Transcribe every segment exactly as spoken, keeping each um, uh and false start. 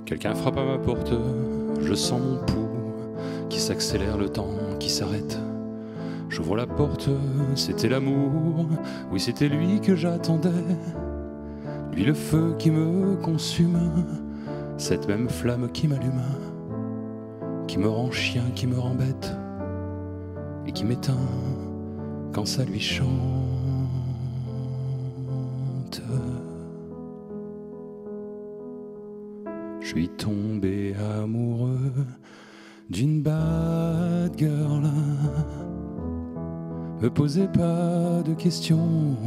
Quelqu'un frappe à ma porte, je sens mon pouls qui s'accélère, le temps qui s'arrête. J'ouvre la porte, c'était l'amour, oui c'était lui que j'attendais. Lui le feu qui me consume, cette même flamme qui m'allume, qui me rend chien, qui me rend bête, et qui m'éteint quand ça lui chante. Je suis tombé amoureux d'une bad girl. Me posez pas de questions,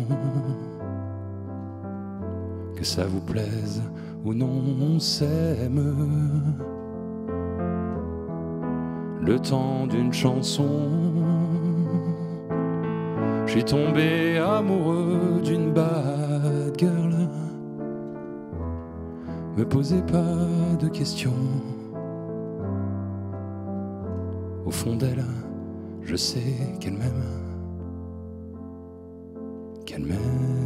que ça vous plaise ou non, on s'aime. Le temps d'une chanson, je suis tombé amoureux d'une bad girl. Me posez pas de questions. Au fond d'elle, je sais qu'elle m'aime, qu'elle m'aime.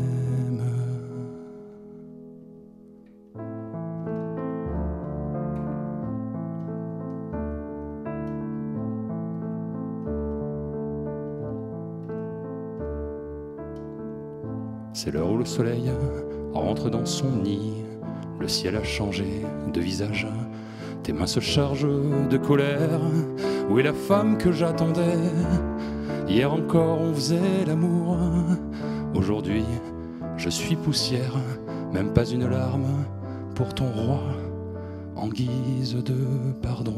C'est l'heure où le soleil rentre dans son nid. Le ciel a changé de visage. Tes mains se chargent de colère. Où est la femme que j'attendais? Hier encore on faisait l'amour. Aujourd'hui je suis poussière. Même pas une larme pour ton roi en guise de pardon.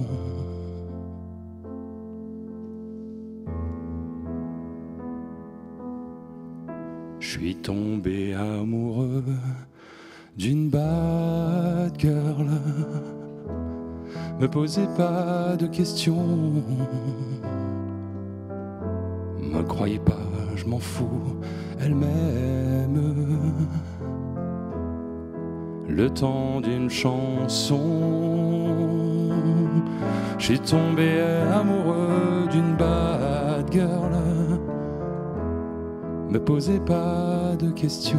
Je suis tombé amoureux d'une bad girl. Me posez pas de questions. Me croyez pas, je m'en fous, elle m'aime. Le temps d'une chanson, je suis tombé amoureux d'une bad girl. Me posez pas de questions.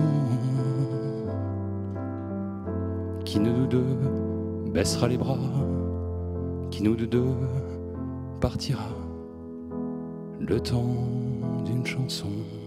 Qui nous deux baissera les bras? Qui nous deux partira? Le temps d'une chanson.